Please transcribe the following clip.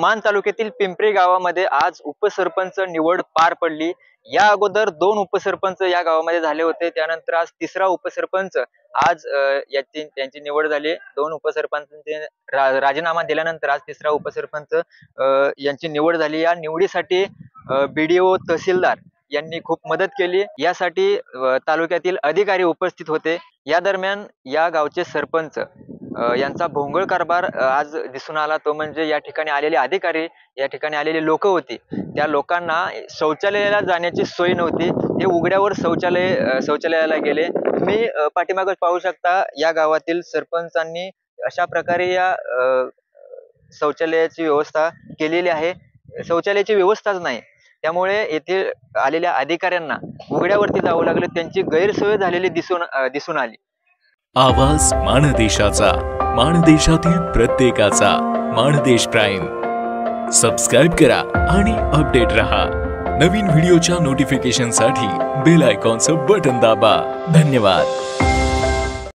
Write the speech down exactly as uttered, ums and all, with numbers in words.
मान तालुक्यातील पिंपरी गावामध्ये आज उपसरपंच निवड पार पडली। या अगोदर दोन उपसरपंच या गावामध्ये झाले होते, त्यानंतर आज तिसरा उपसरपंच आज याची त्यांची निवड झाली। दोन उपसरपंचांचे राजीनामा दिल्यानंतर आज तिसरा उपसरपंच यांची निवड झाली। या निवडीसाठी बीडीओ तहसीलदार यांनी खूप मदत केली। यासाठी तालुक्यातील अधिकारी उपस्थित होते। या दरम्यान या गावचे सरपंच यांचा भोंगळ कारभार आज दिसून आला। तो म्हणजे या ठिकाणी आलेले अधिकारी, या ठिकाणी आलेले लोक होती, त्या लोकांना शौचालयाला जाण्याची सोय नव्हती। ते उघड्यावर शौचालय शौचालयाला गेले। तुम्ही पाठीमागे पाहू शकता, या गावातील सरपंचांनी अशा प्रकारे या शौचालयाची व्यवस्था केलेली आहे। शौचालयाची व्यवस्थाच नाही, त्यामुळे येथे आलेल्या अधिकाऱ्यांना उघड्यावरती जावं लागलं। त्यांची गैरसोय झालेली दिसून दिसून आली। आवाज माणदेशाचा, माणदेशातील प्रत्येकाचा, माणदेश प्राईम। सबस्क्राइब करा आणि अपडेट रहा। नवीन व्हिडिओच्या नोटिफिकेशनसाठी बेल आयकॉनचं बटन दाबा। धन्यवाद।